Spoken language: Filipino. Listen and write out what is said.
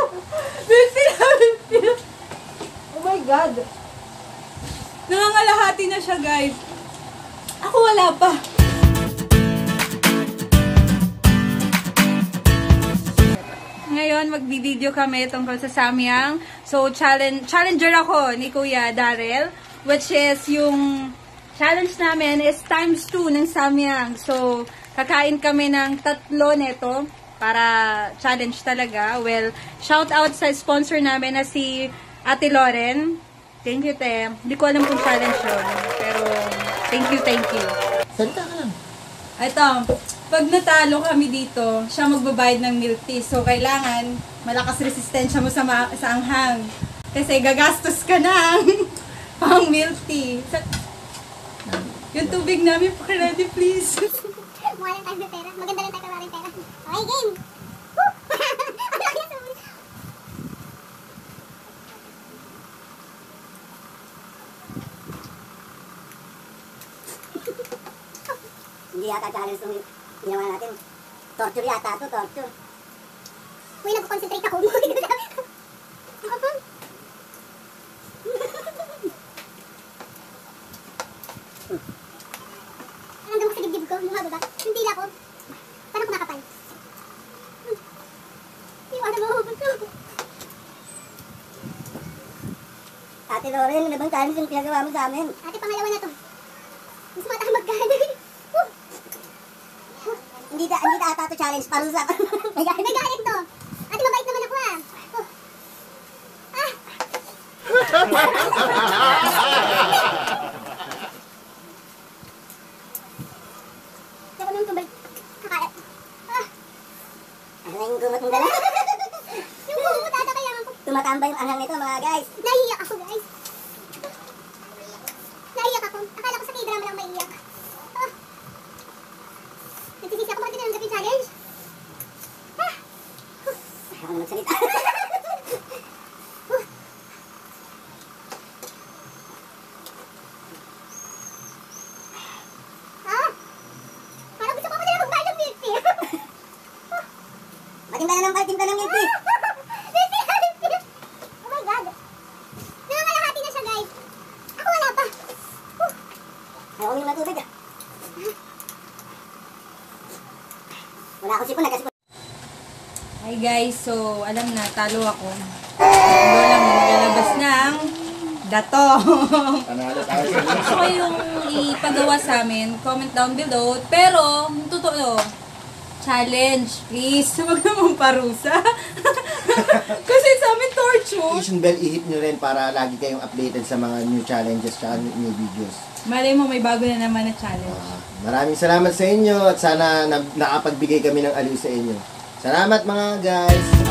Oh my God. Nangangalahati na siya, guys. Ako wala pa. Ngayon, magbi-video kami tungkol sa Samyang. So, challenger ako ni Kuya Darrell, which is yung challenge namin is ×2 ng Samyang. So, kakain kami ng 3 neto para challenge talaga. Well, shout out sa sponsor namin na si Ate Loren. Thank you, te. Hindi ko alam kung challenge yun. Pero, thank you, thank you. Salita ka lang. Ito, pag natalo kami dito, siya magbabayad ng milk tea. So, kailangan malakas resistensya mo sa anghang. Kasi gagastos ka ng pang milk tea. Yung tubig namin, paki-ready please. Mukha lang tayo na pera. Maganda lang tayo kawarin pera. Okay, game! Woo! Ang laki na sabon. Hindi yata challenge itong ginawa natin. Torture yata ito, torture. Uy, nagko-concentrate ako. Ang gamok sa dibdib ko, mukha ba ba? Yung dila ko, parang kumakapal. Iwanan mo ako. Ate Loren, ano bang challenge yung pinagawa mo sa amin? Ate, pangalawa na to. Mas mataang magkahan. Hindi ata ito challenge, parusa. May galit to. Ate, mabait naman ako ah. Ah! Ako nang tumbal. Kakalat. Ah! Ano na yung gumot mong dala? Yung gumot ata kaya ako. Tumatambay yung anghang nito mga guys. Naiiyak ako guys. Naiiyak ako. Akala ko sa k-drama lang maiiyak. Ah! Nagsisisi ako bakit tinanggap yung challenge? Ah! Ako na magsalita. Ah! Parang gusto ko ako nila magbayad ng milk tea. Maganda na ng partimpla ng milk tea. Oh my God! Nangangalahati na siya guys. Ako wala pa. Ayaw ko yung matubig ah. Wala akong sipon, nagkasipon. Hi guys, so alam na, talo ako. Lola mo maglalabas ng dato. Panalo tayo. Gusto ko yung ipagawa sa amin, comment down below. Pero, yung totoo, challenge, please. Huwag naman parusa. Kasi sa amin torture. Notification bell i-hit nyo rin para lagi kayong updated sa mga new challenges at new videos. Malay mo, may bago na naman na challenge. Maraming salamat sa inyo at sana nakapagbigay kami ng aliw sa inyo. Salamat mga guys!